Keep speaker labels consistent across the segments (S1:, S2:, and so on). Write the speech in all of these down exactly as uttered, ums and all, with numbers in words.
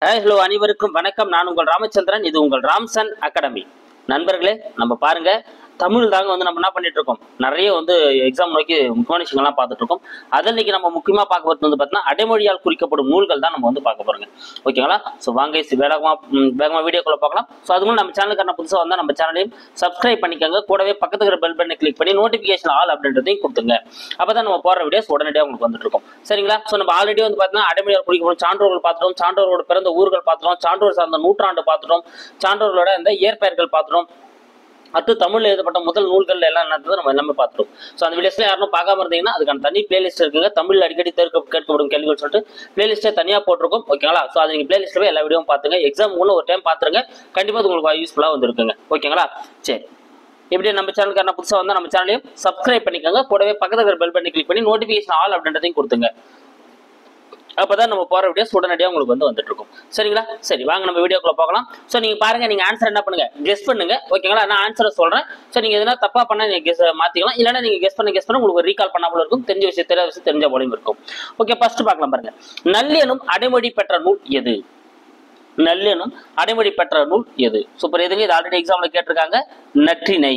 S1: Hello அனைவருக்கும் வணக்கம். நான் உங்கள் ராமச்சந்திரன். இது உங்கள் ராம்சன் அகாடமி. நண்பர்களே, நம்ம பாருங்க, தமிழ் தாங்க வந்து நம்ம என்ன பண்ணிட்டு இருக்கோம், நிறைய வந்து எக்ஸாம் நோக்கி முக்கியமான விஷயங்கள்லாம் பார்த்துட்டு இருக்கோம். அதை இன்னைக்கு நம்ம முக்கியமாக பார்க்க போகிறது வந்து பார்த்தீங்கன்னா அடைமொழியால் குறிக்கப்படும் நூல்கள் தான் நம்ம வந்து பார்க்க போறோங்க. ஓகேங்களா? ஸோ வாங்க வேகமாக வேகமாக வீடியோக்குள்ள பார்க்கலாம். ஸோ அதுக்கு நம்ம சேனலுக்கான புதுசாக வந்தால் நம்ம சேனலையும் சப்ஸ்கிரைப் பண்ணிக்கோங்க. கூடவே பக்கத்துக்கு இருக்கிற பெல் பட்டனை கிளிக் பண்ணி நோட்டிஃபிகேஷன் ஆல் அப்படின்றதையும் கொடுத்துங்க. அப்போ தான் நம்ம போகிற வீடியோஸ் உடனடியாக உங்களுக்கு வந்துட்டு இருக்கும். சரிங்களா? ஸோ நம்ம ஆல்ரெடி வந்து பார்த்தீங்கன்னா அடைமொழியால் குறிக்கப்படும் சான்றோர்கள் பார்த்துட்டோம், சான்றோர்களோட பிறந்த ஊர்கள் பார்த்துட்டோம், சான்றோர் சார்ந்த நூற்றாண்டு பார்த்துட்டோம், சான்றோர்களோட இந்த இயற்பெயர்கள் பார்த்துட்டோம், அடுத்து தமிழ்ல எழுதப்பட்ட முதல் நூல்கள் எல்லாம் நடந்தது நம்ம எல்லாமே பார்த்துட்டோம். ஸோ அந்த வீடியோஸ்ல யாரும் பார்க்காம இருந்தீங்கன்னா அதுக்கான தனி பிளேலிஸ்ட் இருக்குங்க. தமிழ் அடிக்கடி தேர்க்க கேட்கப்படும் கேள்விகள் சொல்லிட்டு பிளேலிஸ்ட்டே தனியாக போட்டிருக்கோம். ஓகேங்களா? ஸோ அது நீங்கள் பிளேலிஸ்ட்ல எல்லா வீடியோவும் பார்த்துங்க. எக்ஸாம் மூலம் ஒரு டைம் பார்த்துருங்க, கண்டிப்பாக உங்களுக்கு யூஸ்ஃபுல்லாக வந்துருக்குங்க. ஓகேங்களா? சரி, இப்படி நம்ம சேனலுக்கு புதுசாக வந்தால் நம்ம சேனலையும் சப்ஸ்கிரைப் பண்ணிக்கோங்க. கூடவே பக்கத்தில் இருக்கிற பெல் பட்டனை கிளிக் பண்ணி நோட்டிஃபிகேஷன் ஆல் அப்படின்றதையும் கொடுத்துங்க. அப்பதான் நம்ம போற வீடியோஸ் உடனடியாக உங்களுக்கு வந்து வந்துட்டு இருக்கும். சரிங்களா? சரி, வாங்க நம்ம வீடியோக்குள்ள பார்க்கலாம். ஸோ நீங்க பாருங்க, நீங்க ஆன்சர் என்ன பண்ணுங்க, கெஸ் பண்ணுங்க. ஓகேங்களா? நான் ஆன்சரை சொல்றேன். ஸோ நீங்க எதனா தப்பா பண்ணா நீங்க கெஸ் மாத்திக்கலாம், இல்லைன்னா நீங்க கெஸ் பண்ண கெஸ் பண்ண உங்களுக்கு ரீகால் பண்ண போல இருக்கும், தெரிஞ்ச விஷயம் தெரியாத விஷயம் தெரிஞ்ச போலையும் இருக்கும். ஓகே, ஃபர்ஸ்ட் பார்க்கலாம் பாருங்க. நல்லெனும் அடைமொழி பெற்ற நூல் எது? நல்லெனும் அடைமொழி பெற்ற நூல் எது? சூப்பர். எதுங்க? இது ஆல்ரெடி எக்ஸாம்ல கேட்டிருக்காங்க. நற்றிணை.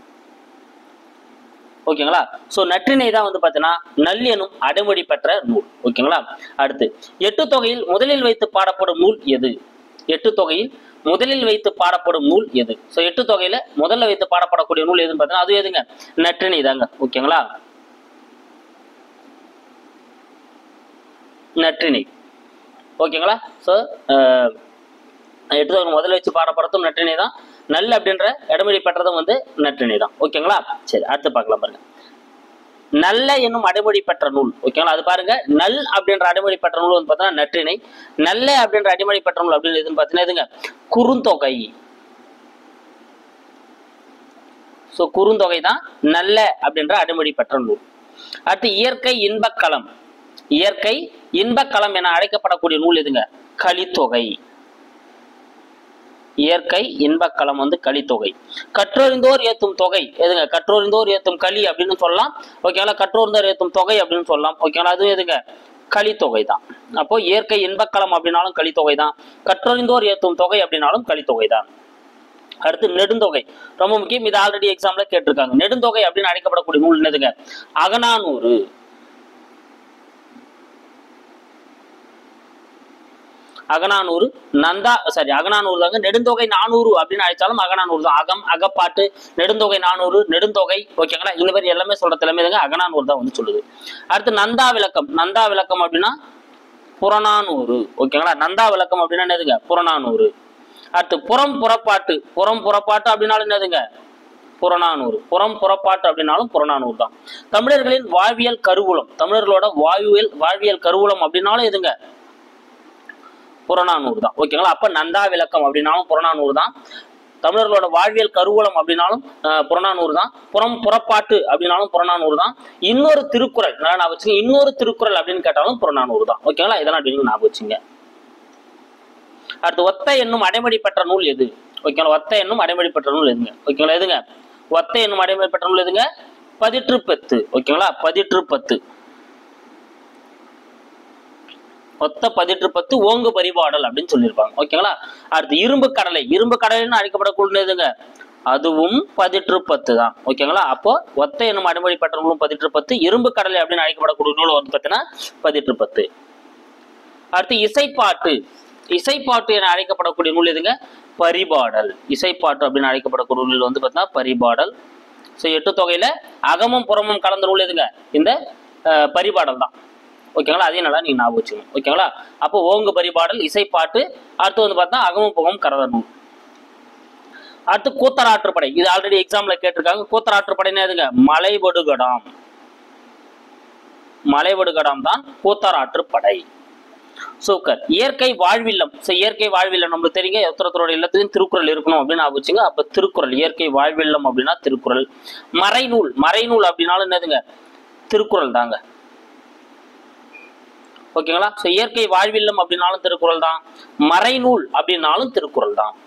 S1: ஓகேங்களா? சோ நற்றிணை தான் வந்து பாத்தீங்கன்னா நல் எனும் அடைமொழி பெற்ற நூல். ஓகேங்களா? அடுத்து, எட்டு தொகையில் முதலில் வைத்து பாடப்படும் நூல் எது? எட்டு தொகையில் முதலில் வைத்து பாடப்படும் நூல் எது? சோ எட்டு தொகையில முதல்ல வைத்து பாடப்படக்கூடிய நூல் எதுன்னு பாத்தீங்கன்னா அது எதுங்க? நற்றிணை தாங்க. ஓகேங்களா? நற்றிணை. ஓகேங்களா? சோ எட்டு தொகை முதல்ல வச்சு பாடப்படுறதும் நற்றிணை தான். நல் அப்படின்ற அடைமொழி பெற்றதும் வந்து நற்றிணை தான். ஓகேங்களா? சரி, அடுத்து பார்க்கலாம் பாருங்க. நல்ல என்னும் அடைமொழி பெற்ற நூல். ஓகேங்களா? அது பாருங்க, நல் அப்படின்ற அடைமொழி பெற்ற நூல் வந்து பார்த்தீங்கன்னா நற்றிணை. நல்ல அப்படின்ற அடைமொழி பெற்ற நூல் அப்படின்னு எதுன்னு பார்த்தீங்கன்னா எதுங்க? குறுந்தொகை. சோ குறுந்தொகை தான் நல்ல அப்படின்ற அடைமொழி பெற்ற நூல். அடுத்து, இயற்கை இன்பக்களம். இயற்கை இன்பக்களம் என அழைக்கப்படக்கூடிய நூல் எதுங்க? கலித்தொகை. இயற்கை இன்பக்களம் வந்து கலித்தொகை. கற்றறிந்தோர் ஏத்தும் தொகை எதுங்க? கற்றறிந்தோர் ஏத்தும் களி அப்படின்னு சொல்லலாம். ஓகேங்களா? கற்றோர்ந்தோர் ஏத்தும் தொகை அப்படின்னு சொல்லலாம். ஓகேங்களா? அது எதுங்க? கலித்தொகை தான். அப்போ இயற்கை இன்பக்களம் அப்படின்னாலும் கலித்தொகை தான், கற்றறிந்தோர் ஏத்தும் தொகை அப்படின்னாலும் கலித்தொகை தான். அடுத்து, நெடுந்தொகை. ரொம்ப முக்கியம், இது ஆல்ரெடி எக்ஸாம்ல கேட்டிருக்காங்க. நெடுந்தொகை அப்படின்னு அழைக்கப்படக்கூடிய நூல் என்னதுங்க? அகநானூறு. அகநானூறு நந்தா சாரி அகநானூறு தாங்க. நெடுந்தொகை நானூறு அப்படின்னு அழைச்சாலும் அகநானூறு தான். அகம், அகப்பாட்டு, நெடுந்தொகை நானூறு, நெடுந்தொகை. ஓகேங்களா? இந்த மாதிரி எல்லாமே சொல்ற தலைமை தாங்க அகநானூறு தான் வந்து சொல்லுது. அடுத்து, நந்தா விளக்கம். நந்தா விளக்கம் அப்படின்னா புறநானூறு. ஓகேங்களா? நந்தா விளக்கம் அப்படின்னா என்னதுங்க? புறநானூறு. அடுத்து, புறம் புறப்பாட்டு. புறம் புறப்பாட்டு அப்படின்னாலும் என்னதுங்க? புறநானூறு. புறம் புறப்பாட்டு அப்படின்னாலும் புறநானூறு தான். தமிழர்களின் வாழ்வியல் கருவூலம். தமிழர்களோட வாழ்வியல் வாழ்வியல் கருவூலம் அப்படின்னாலும் எதுங்க? புறநானூறு தான். ஓகேங்களா? அப்ப நந்தா விளக்கம் அப்படின்னாலும் புறநானூறு தான். தமிழர்களோட வாழ்வியல் கருவூலம் அப்படின்னாலும் புறநானூறு தான். புறம் புறப்பாட்டு அப்படின்னாலும் புறநானூறு தான். இன்னொரு திருக்குறள் நான் வச்சுங்க, இன்னொரு திருக்குறள் அப்படின்னு கேட்டாலும் புறநானூறு தான். ஓகேங்களா? இதெல்லாம் நீங்க ஞாபகம் வச்சுங்க. அடுத்து, ஒத்த என்னும் அடைமொழி பெற்ற நூல் எது? ஓகேங்களா? ஒத்த என்னும் அடைமொழி பெற்ற நூல் எதுங்க? ஓகேங்களா? எதுங்க? ஒத்த என்னும் அடைமொழி பெற்ற நூல் எதுங்க? பதிற்று பத்து. ஓகேங்களா? பதிற்று பத்து. ஒத்த பதிற்று பத்து ஓங்கு பரிபாடல் அப்படின்னு சொல்லியிருப்பாங்க. ஓகேங்களா? அடுத்து, இரும்பு கடலை. இரும்பு கடலைன்னு அழைக்கப்படக்கூடியதுங்க, அதுவும் பதிற்று பத்து தான். ஓகேங்களா? அப்போ ஒத்த என்னும் அடைமொழி பெற்ற நூலும் பதிற்று பத்து, இரும்பு கடலை அப்படின்னு அழைக்கப்படக்கூடிய நூல் வந்து பார்த்தீங்கன்னா பதிற்று பத்து. அடுத்து, இசைப்பாட்டு. இசைப்பாட்டு என அழைக்கப்படக்கூடிய நூல் எதுங்க? பரிபாடல். இசைப்பாட்டு அப்படின்னு அழைக்கப்படக்கூடிய நூல் வந்து பார்த்தீங்கன்னா பரிபாடல். ஸோ எட்டு தொகையில அகமும் புறமும் கலந்த நூல் எதுங்க? இந்த பரிபாடல் தான். ஓகேங்களா? அதே நல்லா நீங்க ஞாபகம் வச்சுக்கணும். ஓகேங்களா? அப்போ ஓங்கு பரிபாடல், இசைப்பாட்டு. அடுத்து வந்து பார்த்தா அகமும் புகமும் கலந்த நூல். அடுத்து, கூத்தராற்றுப்படை. இது ஆல்ரெடி எக்ஸாம்ல கேட்டிருக்காங்க. கூத்தராற்றுப்படைன்னா எதுங்க? மலைவடுகடாம். மலைவடுகடாம் தான் கூத்தராற்றுப்படை. சூக்கர். இயற்கை வாழ்வில்லம். இயற்கை வாழ்வில்லம் நம்மளுக்கு தெரியுங்க, எத்தனத்தோட இல்லத்துலையும் திருக்குறள் இருக்கணும் அப்படின்னு ஆகுச்சுங்க. அப்ப திருக்குறள். இயற்கை வாழ்வில்லம் அப்படின்னா திருக்குறள். மறைநூல். மறைநூல் அப்படின்னாலும் என்னதுங்க? திருக்குறள் தாங்க. ஓகேங்களா? சோ இயற்கை வாழ்வில்லம் அப்படின்னாலும் திருக்குறள் தான், மறைநூல் அப்படின்னாலும் திருக்குறள் தான்.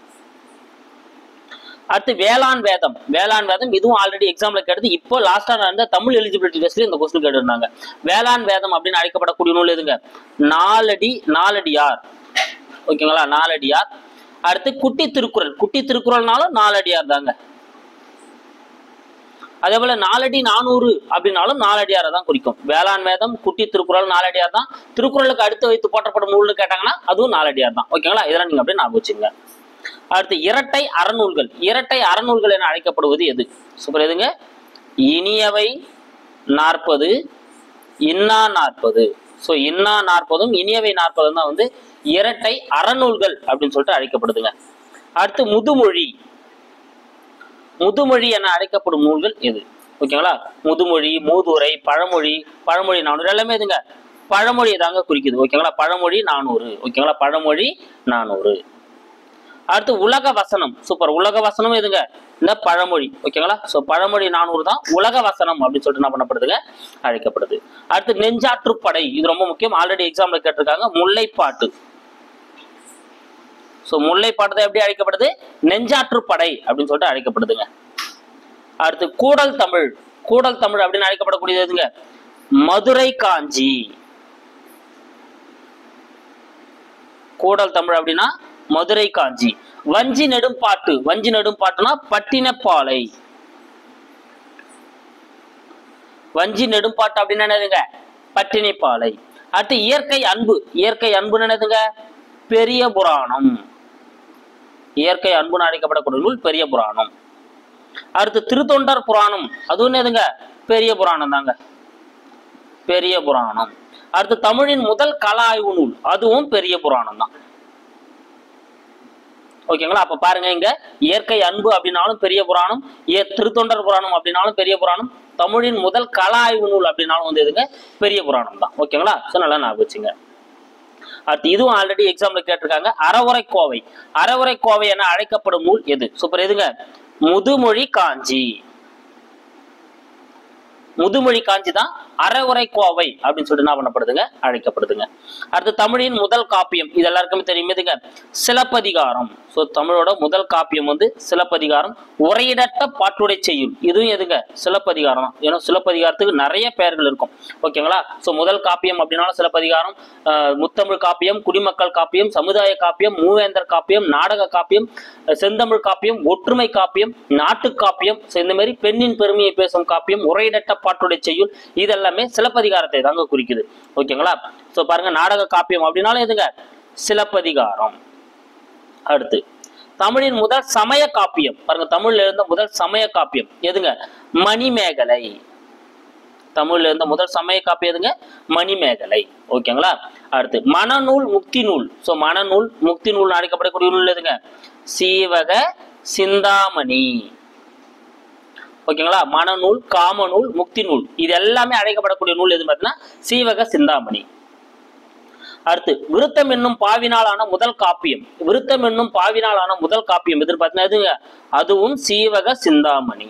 S1: அடுத்து, வேளாண் வேதம். வேளாண் வேதம் இதுவும் ஆல்ரெடி எக்ஸாம்ல கேட்டது. இப்போ லாஸ்டா நடந்த தமிழ் எலிஜிபிலிட்டி டெஸ்ட்ல இந்த கொஸ்டின் கேட்டிருந்தாங்க. வேளாண் வேதம் அப்படின்னு அழைக்கப்படக்கூடிய நூல் எதுங்க? நாலடி நாலடியார். ஓகேங்களா, நாலடியார். அடுத்து குட்டி திருக்குறள், குட்டி திருக்குறள்னாலும் நாலடியார் தாங்க. அதே போல நாலடி நானூறு அப்படின்னாலும் நாலடியாரை தான் குறிக்கும். வேளாண் வேதம், குட்டி திருக்குறள் நாலடியார் தான். திருக்குறளுக்கு அடுத்து வைத்து போற்றப்படும் நூல்னு கேட்டாங்கன்னா அதுவும் நாலடியார் தான். ஓகேங்களா, இதெல்லாம் நீங்க அப்படியே ஞாபகம் வச்சுங்க. அடுத்து இரட்டை அறநூல்கள், இரட்டை அறநூல்கள் என அழைக்கப்படுவது எது? சூப்பர், எதுங்க? இனியவை நாற்பது, இன்னா நாற்பது. ஸோ இன்னா நாற்பதும் இனியவை நாற்பதும் தான் வந்து இரட்டை அறநூல்கள் அப்படின்னு சொல்லிட்டு அழைக்கப்படுதுங்க. அடுத்து முதுமொழி, முதுமொழி என அழைக்கப்படும் நூல்கள் எது? ஓகேங்களா, முதுமொழி, மூதுரை, பழமொழி, பழமொழி நானூறு எல்லாமே எதுங்க? பழமொழியை தாங்க குறிக்குது. ஓகேங்களா, பழமொழி நானூறு. ஓகேங்களா, பழமொழி நானூறு. அடுத்து உலக வசனம், சூப்பர், உலக வசனம் எதுங்க? இந்த பழமொழி. ஓகேங்களா, ஸோ பழமொழி நானூறு தான் உலக வசனம் அப்படின்னு சொல்லிட்டு என்ன பண்ணப்படுதுங்க? அழைக்கப்படுது. அடுத்து நெஞ்சாற்றுப்படை, இது ரொம்ப முக்கியம், ஆல்ரெடி எக்ஸாம்ல கேட்டிருக்காங்க. முல்லைப்பாட்டு. ஸோ முல்லைப்பாட்டு தான் எப்படி அழைக்கப்படுது? நெஞ்சாற்றுப்படை அப்படின்னு சொல்லிட்டு அழைக்கப்படுதுங்க. அடுத்து கூடல் தமிழ், கூடல் தமிழ் அப்படின்னு அழைக்கப்படக்கூடியது எதுங்க? மதுரை காஞ்சி. கூடல் தமிழ் அப்படின்னா மதுரை காஞ்சி. வஞ்சி நெடும்பாட்டு, வஞ்சி நெடும்பாட்டுனா பட்டினப்பாலை. வஞ்சி நெடும்பாட்டு அப்படின்னு என்னதுங்க? பட்டினப்பாலை. அடுத்து இயற்கை அன்பு, இயற்கை அன்பு என்னதுங்க? பெரிய புராணம். இயற்கை அன்புன்னு அழைக்கப்படக்கூடிய நூல் பெரிய புராணம். அடுத்து திருத்தொண்டர் புராணம், அதுவும் என்னதுங்க? பெரிய புராணம் தாங்க, பெரிய புராணம். அடுத்து தமிழின் முதல் கள ஆய்வு நூல், அதுவும் பெரிய புராணம் தான். ஓகேங்களா, அப்ப பாருங்க, இங்க இயற்கை அன்பு அப்படின்னாலும் பெரிய புராணம், திருத்தொண்டர் புராணம் அப்படின்னாலும் பெரிய புராணம், தமிழின் முதல் கள ஆய்வு நூல் அப்படின்னாலும் வந்து எதுங்க? பெரிய புராணம் தான். ஓகேங்களா, சோ நல்லா ஞாபகம் வச்சுங்க. அடுத்து இதுவும் ஆல்ரெடி எக்ஸாம்ல கேட்டிருக்காங்க. அறவுரை கோவை, அறவுரை கோவை என அழைக்கப்படும் நூல் எது? சூப்பர், எதுங்க? முதுமொழி காஞ்சி. முதுமொழி காஞ்சி தான் அறவுரை கோவை அப்படின்னு சொல்லிட்டு என்ன பண்ணப்படுதுங்க? அழைக்கப்படுதுங்க. அடுத்து தமிழின் முதல் காப்பியம், இது எல்லாருக்குமே தெரியும், எதுங்க? சிலப்பதிகாரம். ஸோ தமிழோட முதல் காப்பியம் வந்து சிலப்பதிகாரம். உரையிடட்ட பாட்டுடை செய்யுள், இதுவும் எதுங்க? சிலப்பதிகாரம் தான். ஏன்னா சிலப்பதிகாரத்துக்கு நிறைய பெயர்கள் இருக்கும். ஓகேங்களா, ஸோ முதல் காப்பியம் அப்படின்னாலும் சிலப்பதிகாரம், முத்தமிழ் காப்பியம், குடிமக்கள் காப்பியம், சமுதாய காப்பியம், மூவேந்தர் காப்பியம், நாடக காப்பியம், செந்தமிழ் காப்பியம், ஒற்றுமை காப்பியம், நாட்டு காப்பியம், இந்த மாதிரி பெண்ணின் பெருமையை பேசும் காப்பியம், உரையிடட்ட பாட்டுடை செய்யுள், இதெல்லாம் சிலப்பதிகாரத்தை தாங்க குறிக்குது. ஓகேங்களா, சோ பாருங்க, நாடக காப்பியம் அப்படின்னாலும் எதுங்க? சிலப்பதிகாரம். அடுத்து தமிழின் முதல் சமய காப்பியம், பாருங்க, தமிழ்ல இருந்த முதல் சமய காப்பியம் எதுங்க? மணிமேகலை. தமிழ்ல இருந்த முதல் சமய காப்பியம் எதுங்க? மணிமேகலை. ஓகேங்களா, அடுத்து மனநூல் முக்தி நூல். சோ மனநூல் முக்தி நூல் அழைக்கப்படக்கூடிய நூல் எதுங்க? சீவக சிந்தாமணி. ஓகேங்களா, மனநூல், காமநூல், முக்தி நூல், இது எல்லாமே அழைக்கப்படக்கூடிய நூல் எது பார்த்தீங்கன்னா சீவக சிந்தாமணி. அடுத்து விருத்தம் என்னும் பாவினாலான முதல் காப்பியம், விருத்தம் என்னும் பாவினாலான முதல் காப்பியம் எது பார்த்தீங்கன்னா எதுங்க? அதுவும் சீவக சிந்தாமணி.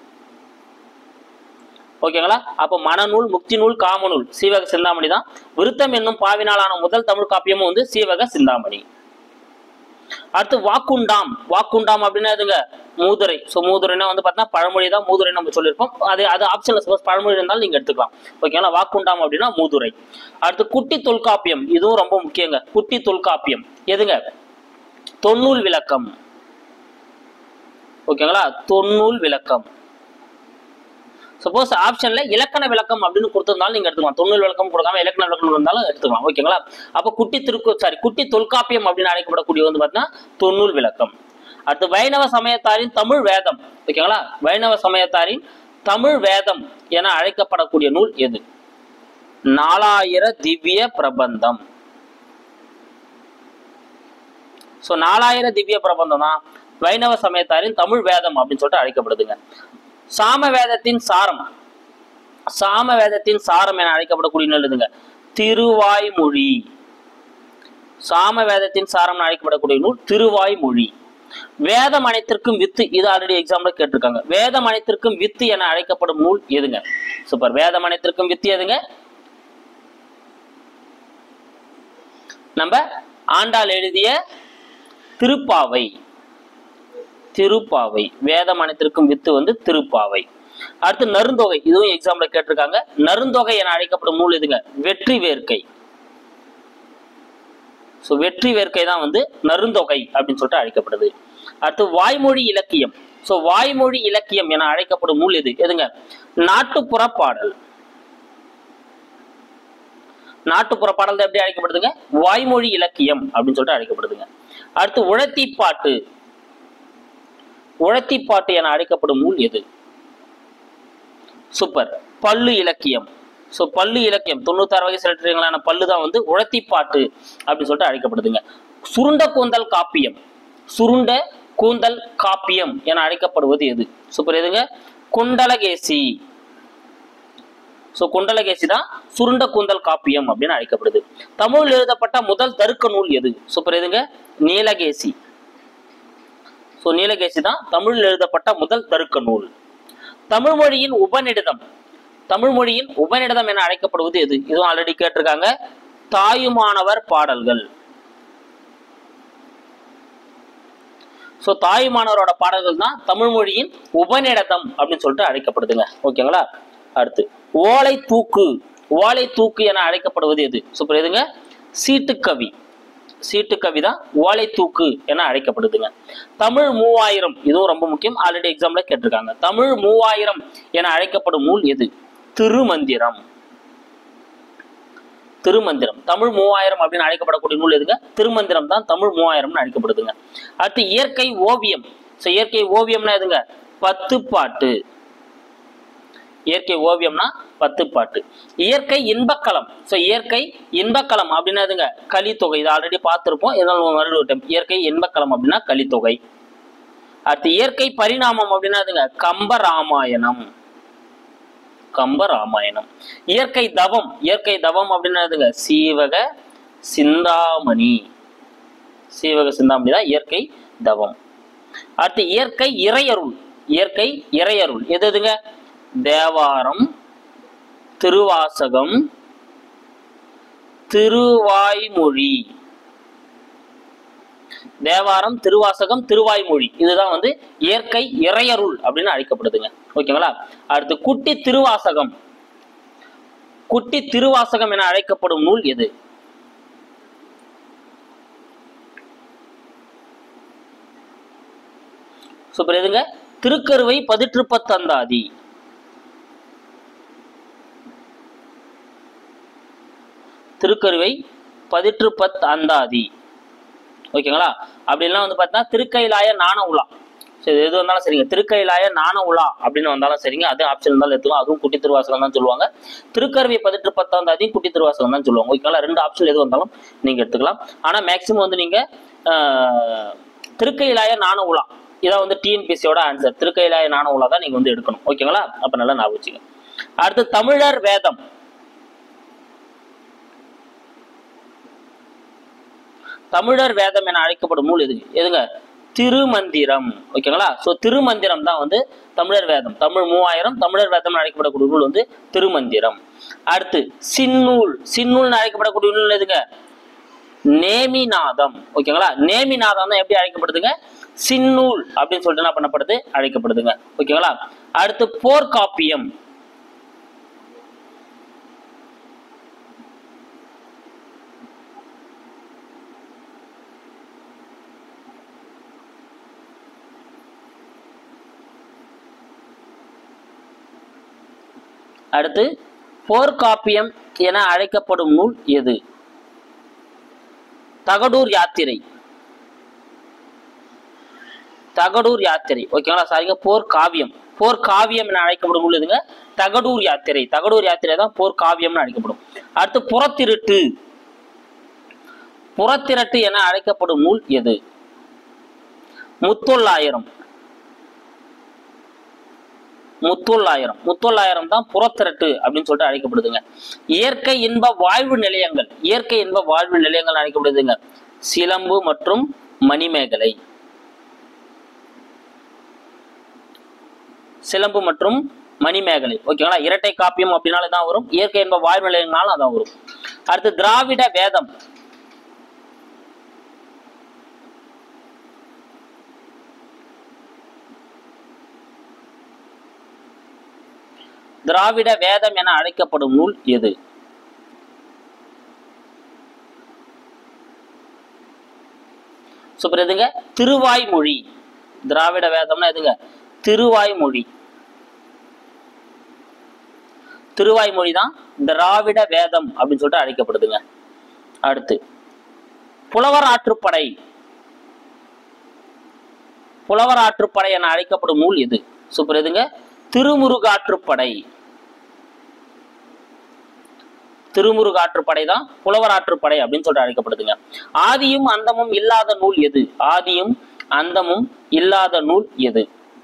S1: ஓகேங்களா, அப்ப மனநூல், முக்தி நூல், காமநூல், சீவக சிந்தாமணி தான். விருத்தம் என்னும் பாவினாலான முதல் தமிழ் காப்பியமும் வந்து சீவக சிந்தாமணி. அடுத்து வாக்குண்டாம், வாக்குண்டாம் அப்படின்னா எதுங்க? மூதுரை. ஸோ மூதுரைனா வந்து பார்த்தீங்கன்னா பழமொழி தான், மூதுரை நம்ம சொல்லியிருப்போம். அது அது ஆப்ஷன்ல சப்போஸ் பழமொழி இருந்தாலும் நீங்க எடுத்துக்கலாம். ஓகேங்களா, வாக்குண்டாம் அப்படின்னா மூதுரை. அடுத்து குட்டி தொல்காப்பியம், இதுவும் ரொம்ப முக்கியங்க. குட்டி தொல்காப்பியம் எதுங்க? தொன்னூல் விளக்கம். ஓகேங்களா, தொன்னூல் விளக்கம். சப்போஸ் ஆப்ஷன்ல இலக்கண விளக்கம் அப்படின்னு கொடுத்திருந்தாலும் நீங்க எடுத்துக்கலாம். தொன்னூல் விளக்கம் கொடுக்காம இலக்கண விளக்கம் இருந்தாலும் எடுத்துக்கலாம். ஓகேங்களா, அப்ப குட்டி திருக்கு சாரி குட்டி தொல்காப்பியம் அப்படின்னு அழைக்கப்படக்கூடிய வந்து பார்த்தீங்கன்னா தொன்னூல் விளக்கம். அடுத்து வைணவ சமயத்தாரின் தமிழ் வேதம். ஓகேங்களா, வைணவ சமயத்தாரின் தமிழ் வேதம் என அழைக்கப்படக்கூடிய நூல் எது? நாலாயிர திவ்ய பிரபந்தம். சோ நாலாயிர திவ்ய பிரபந்தம் தான் வைணவ சமயத்தாரின் தமிழ் வேதம் அப்படின்னு சொல்லிட்டு அழைக்கப்படுதுங்க. சாம வேதத்தின் சாரம், சாம வேதத்தின் சாரம் என அழைக்கப்படக்கூடிய நூல் எதுங்க? திருவாய்மொழி. சாம வேதத்தின் சாரம் என அழைக்கப்படக்கூடிய நூல் திருவாய்மொழி. வேதம் அனைத்திற்கும் வித்து, இது ஆல்ரெடி எக்ஸாம்ல கேட்டிருக்காங்க. வேதம் அனைத்திற்கும் வித்து என அழைக்கப்படும் நூல் எதுங்க? சூப்பர், வேதம் அனைத்திற்கும் வித்து எதுங்க? நம்ம ஆண்டாள் எழுதிய திருப்பாவை. திருப்பாவை வேதம் அனைத்திற்கும் வித்து வந்து திருப்பாவை. அடுத்து நருந்தொகை, இதுவும் எக்ஸாம்ல கேட்டிருக்காங்க. நருந்தொகை என அழைக்கப்படும் நூல் எதுங்க? வெற்றி வேர்க்கை. ஸோ வெற்றி வேர்க்கை தான் வந்து நருந்தொகை அப்படின்னு சொல்லிட்டு அழைக்கப்படுது. அடுத்து வாய்மொழி இலக்கியம். ஸோ வாய்மொழி இலக்கியம் என அழைக்கப்படும் நூல் எது? எதுங்க? நாட்டுப்புற பாடல். நாட்டுப்புற பாடல் எப்படி அழைக்கப்படுதுங்க? வாய்மொழி இலக்கியம் அப்படின்னு சொல்லிட்டு அழைக்கப்படுதுங்க. அடுத்து உழத்திப்பாட்டு. உழத்திப்பாட்டு என அழைக்கப்படும் நூல் எது? சூப்பர், பல்லு இலக்கியம். ஸோ பல்லு இலக்கியம் தொண்ணூத்தாறு வகை சிலற்றியங்களான பல்லு தான் வந்து உழத்திப்பாட்டு அப்படின்னு சொல்லிட்டு அழைக்கப்படுதுங்க. சுருண்ட கூந்தல் காப்பியம். சுருண்ட கூந்தல் காப்பியம் என அழைக்கப்படுவது எது? சூப்பர், எதுங்க? குண்டலகேசி. ஸோ குண்டலகேசி தான் சுருண்ட கூந்தல் காப்பியம் அப்படின்னு அழைக்கப்படுது. தமிழில் எழுதப்பட்ட முதல் தருக்க நூல் எது? சூப்பர், எதுங்க? நீலகேசி. ஸோ நீலகேசி தான் தமிழில் எழுதப்பட்ட முதல் தருக்க நூல். தமிழ் மொழியின் உபநிடதம். தமிழ் மொழியின் உபநிடதம் என அழைக்கப்படுவது எது? இதுவும் ஆல்ரெடி கேட்டிருக்காங்க. தாயுமானவர் பாடல்கள். ஸோ தாயுமானவரோட பாடல்கள் தான் தமிழ் மொழியின் உபநிடதம் அப்படின்னு சொல்லிட்டு அழைக்கப்படுதுங்க. ஓகேங்களா? அடுத்து ஓலை தூக்கு. ஓலை தூக்கு என அழைக்கப்படுவது எது? சூப்பர், எதுங்க? சீட்டுக்கவி. சீட்டுக்கவி தான் ஓலை தூக்கு என அழைக்கப்படுதுங்க. தமிழ் மூவாயிரம். இதுவும் ரொம்ப முக்கியம், ஆல்ரெடி எக்ஸாம்ல கேட்டிருக்காங்க. தமிழ் மூவாயிரம் என அழைக்கப்படும் நூல் எது? திருமந்திரம். திருமந்திரம் தமிழ் மூவாயிரம் அப்படின்னு அழைக்கப்படக்கூடிய நூல் எதுங்க? திருமந்திரம் தான் தமிழ் மூவாயிரம்னு அழைக்கப்படுதுங்க. அடுத்து இயற்கை ஓவியம். ஸோ இயற்கை ஓவியம்னா எதுங்க? பத்து பாட்டு. இயற்கை ஓவியம்னா பத்து பாட்டு. இயற்கை இன்பக்களம். ஸோ இயற்கை இன்பக்களம் அப்படின்னா எதுங்க? கலித்தொகை. இது ஆல்ரெடி பார்த்துருப்போம், இதனால் இயற்கை இன்பக்களம் அப்படின்னா கலித்தொகை. அடுத்து இயற்கை பரிணாமம் அப்படின்னா எதுங்க? கம்பராமாயணம். கம்பராமாயணம். இயற்கை தவம். இயற்கை தவம் அப்படின்னா எதுங்க? சீவக சிந்தாமணி. சீவக சிந்தாமணி தான் இயற்கை தவம். அடுத்து இயற்கை இறையருள். இயற்கை இறையருள் எது எதுங்க? தேவாரம், திருவாசகம், திருவாய்மொழி. தேவாரம், திருவாசகம், திருவாய்மொழி இதுதான் வந்து இயற்கை இறையருள் அப்படின்னு அழைக்கப்படுதுங்க. ஓகேங்களா? அடுத்து குட்டி திருவாசகம். குட்டி திருவாசகம் என அழைக்கப்படும் நூல் எது? சூப்பர், எதுங்க? திருக்கருவை பதிற்றுப்பத்தந்தாதி. திருக்கருவை பதிற்றுப்பத் அந்தாதி. ஓகேங்களா? அப்படின்லாம் வந்து பார்த்தீங்கன்னா திருக்கைலாய நாண உலா. சரி, எது வந்தாலும் சரிங்க. திருக்கைலாய நாண உலா அப்படின்னு வந்தாலும் சரிங்க, அது ஆப்ஷன் இருந்தாலும் எடுத்துக்கலாம். அதுவும் குட்டி திருவாசகம் தான் சொல்லுவாங்க. திருக்கருவை பதிற்று பத்தாந்தாதி குட்டி திருவாசகம் தான் சொல்லுவாங்க. ஓகேங்களா? ரெண்டு ஆப்ஷன் எது வந்தாலும் நீங்க எடுத்துக்கலாம். ஆனா மேக்சிமம் வந்து நீங்க திருக்கைலாய நாண உலா இதான் வந்து டிஎன்பிசியோட ஆன்சர். திருக்கைலாய நாண உலா தான் நீங்க வந்து எடுக்கணும். ஓகேங்களா? அப்ப நல்லா ஞாபகம் வச்சுங்க. அடுத்து தமிழர் வேதம். தமிழர் வேதம் என அழைக்கப்படும் நூல் எது? எதுங்க? திருமந்திரம். ஓகேங்களா? சோ திருமந்திரம் தான் வந்து தமிழர் வேதம். தமிழ் மூவாயிரம் தமிழர் வேதம் அழைக்கப்படக்கூடிய நூல் வந்து திருமந்திரம். அடுத்து சின்னூல். சின்னூல் அழைக்கப்படக்கூடிய நூல் எதுங்க? நேமிநாதம். ஓகேங்களா? நேமிநாதம் தான் எப்படி அழைக்கப்படுதுங்க? சின்னூல் அப்படின்னு சொல்லிட்டு என்ன பண்ணப்படுது? அழைக்கப்படுதுங்க. ஓகேங்களா? அடுத்து போர்க்காப்பியம். அடுத்து போர்க்காப்பியம் என அழைக்கப்படும் நூல் எது? தகடூர் யாத்திரை. தகடூர் யாத்திரை. ஓகேங்களா? சாரிங்க, போர் காவியம். போர் காவியம் என அழைக்கப்படும் நூல் எதுங்க? தகடூர் யாத்திரை. தகடூர் யாத்திரை தான் போர் காவியம்னு அழைக்கப்படும். அடுத்து புறத்திருட்டு. புறத்திரட்டு என அழைக்கப்படும் நூல் எது? முத்தொள்ளாயிரம். முத்தொள்ளாயிரம். முத்தொள்ளாயிரம் தான் புறத்திரட்டு அப்படின்னு சொல்லிட்டு அழைக்கப்படுதுங்க. இயற்கை இன்ப வாழ்வு நிலையங்கள். இயற்கை இன்ப வாழ்வு நிலையங்கள் அழைக்கப்படுதுங்க. சிலம்பு மற்றும் மணிமேகலை. சிலம்பு மற்றும் மணிமேகலை. ஓகேங்களா? இரட்டை காப்பியம் அப்படின்னால தான் வரும். இயற்கை இன்ப வாழ்வு நிலையங்களாலும் அதான் வரும். அடுத்து திராவிட வேதம். திராவிட வேதம் என அழைக்கப்படும் நூல் எது? சூப்பர். எதுங்க? திருவாய்மொழி. திராவிட வேதம்னா எதுங்க? திருவாய்மொழி. திருவாய்மொழி தான் திராவிட வேதம் அப்படின்னு சொல்லிட்டு அழைக்கப்படுதுங்க. அடுத்து புலவர் ஆற்றுப்படை. புலவர் ஆற்றுப்படை என அழைக்கப்படும் நூல் எது? சூப்பர். எதுங்க? திருமுருகாற்றுப்படை. திருமுருகாற்றுப்படை தான் புலவர் ஆற்றுப்படை அப்படின்னு சொல்லிட்டு அழைக்கப்படுதுங்க. ஆதியும் அந்தமும் இல்லாத நூல் எது? ஆதியும் அந்தமும் இல்லாத நூல் எது?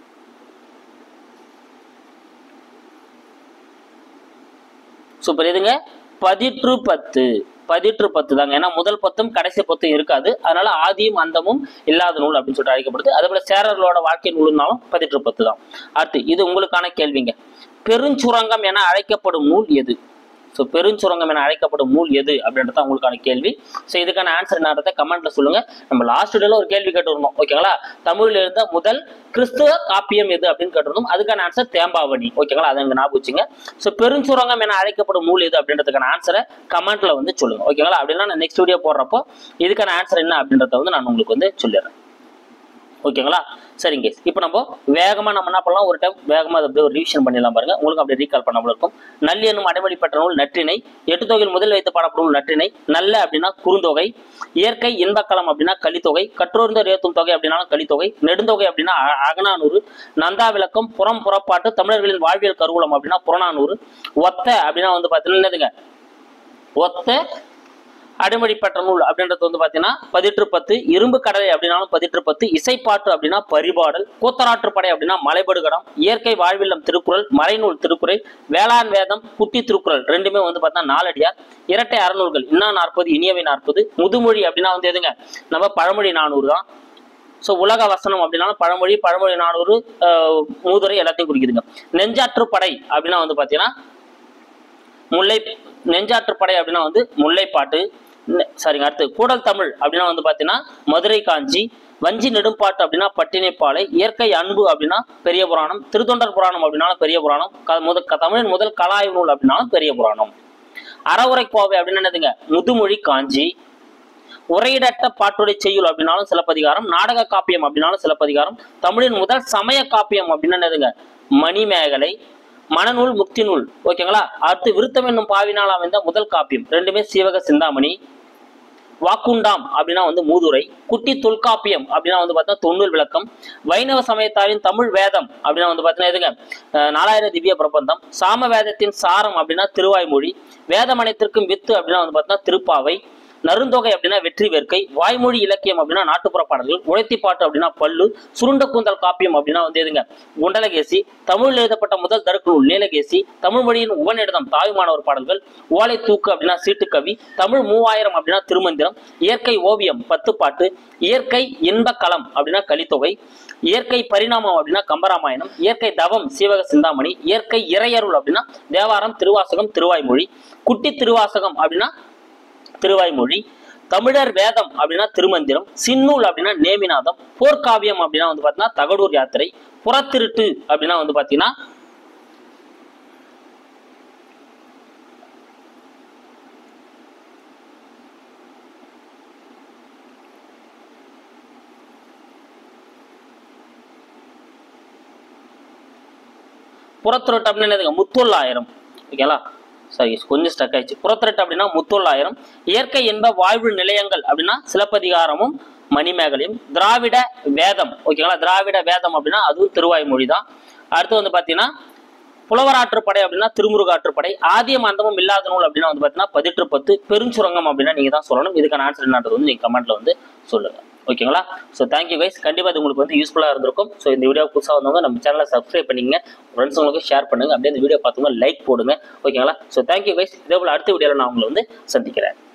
S1: சூப்பர். எதுங்க? பதிற்று பத்து. பதிற்று பத்து தாங்க. ஏன்னா முதல் பத்தும் கடைசி பத்தும் இருக்காது, அதனால ஆதியும் அந்தமும் இல்லாத நூல் அப்படின்னு சொல்லிட்டு அழைக்கப்படுது. அதே போல சேரர்களோட வாழ்க்கை நூல்னாலும் பதிற்று பத்து தான். அடுத்து இது உங்களுக்கான கேள்விங்க. பெருஞ்சுரங்கம் என அழைக்கப்படும் நூல் எது? ஸோ பெருஞ்சுரங்கம் என அழைக்கப்படும் நூல் எது அப்படின்றது தான் உங்களுக்கான கேள்வி. ஸோ இதுக்கான ஆன்சர் என்னன்றதை கமெண்ட்ல சொல்லுங்க. நம்ம லாஸ்ட் வீடியோல ஒரு கேள்வி கேட்டுருந்தோம், ஓகேங்களா? தமிழில் இருந்த முதல் கிறிஸ்துவ காப்பியம் எது அப்படின்னு கேட்டிருந்தோம். அதுக்கான ஆன்சர் தேம்பாவணி, ஓகேங்களா? அதை இங்க ஞாபகம் வச்சுங்க. ஸோ பெருஞ்சுரங்கம் என அழைக்கப்படும் நூல் எது அப்படின்றதுக்கான ஆன்சரை கமெண்ட்ல வந்து சொல்லுங்க, ஓகேங்களா? அப்படின்னா நான் நெக்ஸ்ட் வீடியோ போடுறப்போ இதுக்கான ஆன்சர் என்ன அப்படின்றத வந்து நான் உங்களுக்கு வந்து சொல்லிடுறேன், ஓகேங்களா? சரிங்க. இப்போ நம்ம வேகமா நம்ம என்ன பண்ணலாம், ஒரு டைம் வேகமா அதை அப்படியே ஒரு ரிவிஷன் பண்ணிடலாம் பாருங்க. உங்களுக்கு அப்படியே ரீகால் பண்ண இருக்கும். நல் என்னும் அடைமொழி பெற்ற நூல் நற்றிணை. எட்டு தொகையில் முதல் வைத்து பாடப்படும் நற்றிணை. நல்ல அப்படின்னா குறுந்தொகை. இயற்கை இன்பக்களம் அப்படின்னா கலித்தொகை. கற்றோர்ந்த ஏத்தும் தொகை அப்படின்னாலும் கலித்தொகை. நெடுந்தொகை அப்படின்னா அகநானூறு. நந்தா விளக்கம். புறம் புறப்பாட்டு. தமிழர்களின் வாழ்வியல் கருவூலம் அப்படின்னா புறநானூறு. ஒத்த அப்படின்னா வந்து பார்த்தீங்கன்னா என்னதுங்க? ஒத்த அடைமொழி பெற்ற நூல் அப்படின்றது வந்து பாத்தீங்கன்னா பதிற்று பத்து. இரும்பு கடலை அப்படின்னாலும் பதிற்று பத்து. இசைப்பாட்டு அப்படின்னா பரிபாடல். கூத்தராற்றுப்படை அப்படின்னா மலைபடுகடம். இயற்கை வாழ்வில்லம் திருக்குறள். மறைநூல் திருக்குறள். வேளாண் வேதம் குட்டி திருக்குறள் ரெண்டுமே வந்து பார்த்தீங்கன்னா நாலடியார். இரட்டை அறநூல்கள் இன்னா நாற்பது இனியவை நாற்பது. முதுமொழி அப்படின்னா வந்து எதுங்க? நம்ம பழமொழி நானூறு தான். ஸோ உலக வசனம் அப்படின்னாலும் பழமொழி பழமொழி நானூறு மூதுரை எல்லாத்தையும் குறிக்குதுங்க. நெஞ்சாற்றுப்படை அப்படின்னா வந்து பாத்தீங்கன்னா முல்லை. நெஞ்சாற்றுப்படை அப்படின்னா வந்து முல்லைப்பாட்டு, சரிங்க. அடுத்து கூடல் தமிழ் அப்படின்னா வந்து பாத்தீங்கன்னா மதுரை காஞ்சி. வஞ்சி நெடும்பாட்டு அப்படின்னா பட்டினைப்பாலை. இயற்கை அன்பு அப்படின்னா பெரிய புராணம். திருத்தொண்டர் புராணம் அப்படின்னாலும் பெரிய புராணம். முதல் தமிழின் முதல் கலாய்வு நூல் அப்படின்னாலும் பெரிய புராணம். அறவுரை கோவை அப்படின்னு என்னதுங்க? முதுமொழி காஞ்சி. உரையிடட்ட பாட்டுடை செய்யுள் அப்படின்னாலும் சிலப்பதிகாரம். நாடக காப்பியம் அப்படின்னாலும் சிலப்பதிகாரம். தமிழின் முதல் சமய காப்பியம் அப்படின்னு என்னதுங்க? மணிமேகலை. மனநூல் முக்தி நூல், ஓகேங்களா? அடுத்து விருத்தம் என்னும் பாவினால் அமைந்த முதல் காப்பியம் ரெண்டுமே சீவக சிந்தாமணி. வாக்குண்டாம் அப்படின்னா வந்து மூதுரை. குட்டி தொல்காப்பியம் அப்படின்னா வந்து பார்த்தீங்கன்னா தொன்னூல் விளக்கம். வைணவ சமயத்தாரின் தமிழ் வேதம் அப்படின்னா வந்து பார்த்தீங்கன்னா எதுங்க? நாலாயிரம் திவ்ய பிரபந்தம். சாம வேதத்தின் சாரம் அப்படின்னா திருவாய்மொழி. வேதம் அனைத்திற்கும் வித்து அப்படின்னா வந்து பார்த்தீங்கன்னா திருப்பாவை. நருந்தொகை அப்படின்னா வெற்றி வேர்க்கை. வாய்மொழி இலக்கியம் அப்படின்னா நாட்டுப்புற பாடல்கள். உழைத்தி பாட்டு அப்படின்னா பல்லு. சுருண்ட கூந்தல் காப்பியம் அப்படின்னா வந்து எதுங்க? குண்டலகேசி. தமிழில் எழுதப்பட்ட முதல் தருக்கு நூல் நீலகேசி. தமிழ் மொழியின் உபநிடதம் தாய்மானவர் பாடல்கள். ஓலை தூக்கு அப்படின்னா சீட்டுக்கவி. தமிழ் மூவாயிரம் அப்படின்னா திருமந்திரம். இயற்கை ஓவியம் பத்து பாட்டு. இயற்கை இன்ப களம் அப்படின்னா கலித்தொகை. இயற்கை பரிணாமம் அப்படின்னா கம்பராமாயணம். இயற்கை தவம் சீவக சிந்தாமணி. இயற்கை இறையருள் அப்படின்னா தேவாரம் திருவாசகம் திருவாய்மொழி. குட்டி திருவாசகம் அப்படின்னா திருவாய்மொழி. தமிழர் வேதம் அப்படின்னா திருமந்திரம். சின்னூல் அப்படின்னா நேமிநாதம். போர்க்காவியம் அப்படின்னா வந்து பாத்தீங்கன்னா தகடூர் யாத்திரை. புறத்திருட்டு அப்படின்னா வந்து பாத்தீங்கன்னா புறத்திருட்டு அப்படின்னு என்னதுங்க? முத்தொள்ளாயிரம், ஓகேங்களா? சரி, கொஞ்சம் ஸ்டக் ஆயிடுச்சு. புறத்திரட்டு அப்படின்னா முத்தொள்ளாயிரம். இயற்கை என்ப வாழ்வு நிலையங்கள் அப்படின்னா சிலப்பதிகாரமும் மணிமேகலையும். திராவிட வேதம், ஓகேங்களா? திராவிட வேதம் அப்படின்னா அதுவும் திருவாய்மொழி தான். அடுத்து வந்து பாத்தீங்கன்னா புலவராற்றுப்படை அப்படின்னா திருமுருகாற்றுப்படை. ஆதியம் அந்தமும் இல்லாத நூல் அப்படின்னா வந்து பாத்தீங்கன்னா பதிற்று பத்து. பெருஞ்சுரங்கம் அப்படின்னா நீங்க தான் சொல்லணும். இதுக்கான ஆன்சர் என்னன்றது வந்து நீங்க கமெண்ட்ல வந்து சொல்லுங்க, ஓகேங்களா? So thank you guys. கண்டிப்பாக இது உங்களுக்கு வந்து யூஸ்ஃபுல்லாக இருந்திருக்கும். ஸோ இந்த வீடியோ புதுசாக வந்தவங்க நம்ம சேனலை சப்ஸ்கிரைப் பண்ணிங்க, ஃப்ரெண்ட்ஸ் உங்களுக்கு ஷேர் பண்ணுங்க. அப்படியே இந்த வீடியோ பார்த்தவங்க லைக் போடுங்க, ஓகேங்களா? So thank you guys. இதே போல் அடுத்த வீடியோவில் நான் உங்களை வந்து சந்திக்கிறேன்.